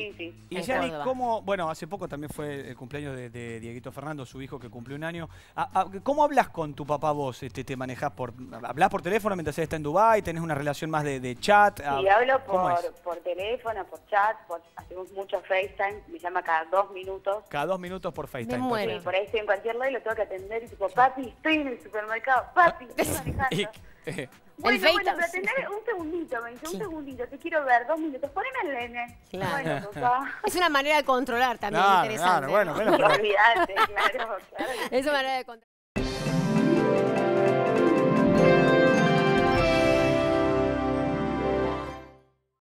Sí, sí. Y En Yani, Córdoba. ¿cómo, bueno, hace poco también fue el cumpleaños de Dieguito Fernando, su hijo que cumplió un año. ¿Cómo hablas con tu papá vos? ¿Te manejás hablás por teléfono mientras él está en Dubái? ¿Tenés una relación más de chat? Sí, hablo ¿Cómo es? por teléfono, por chat, hacemos mucho FaceTime, me llama cada 2 minutos. Cada 2 minutos por FaceTime. Me muero. Sí, perfecto. por ahí estoy en cualquier lado y lo tengo que atender y tipo, papi, estoy en el supermercado, papi, estoy manejando. Y, Bueno, FaceTime, bueno, pero atender un segundito, me dice, un segundito, te quiero ver, 2 minutos, poneme el nene. Claro. Bueno, papá. Es una manera de controlar también claro, interesante. claro, bueno, ¿no? bueno, pero- Olvídate, claro, claro. Es una manera de controlar.